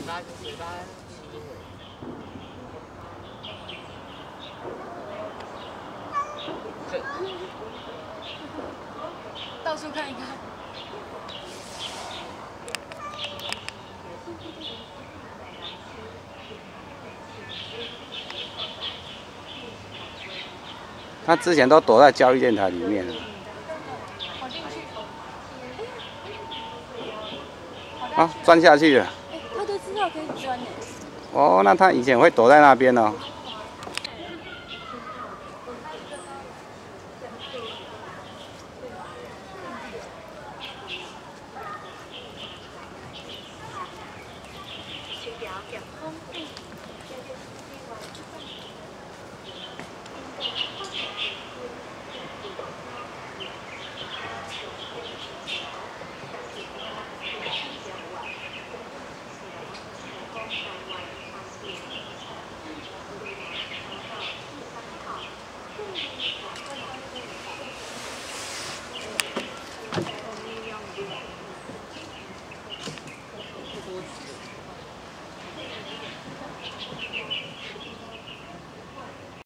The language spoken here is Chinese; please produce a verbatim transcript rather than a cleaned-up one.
巴嘴巴这到处看一看。 他之前都躲在教育电台里面了。 跑进去。 啊，钻下去了。 哎，他都知道可以钻呢。 哦，那他以前会躲在那边哦。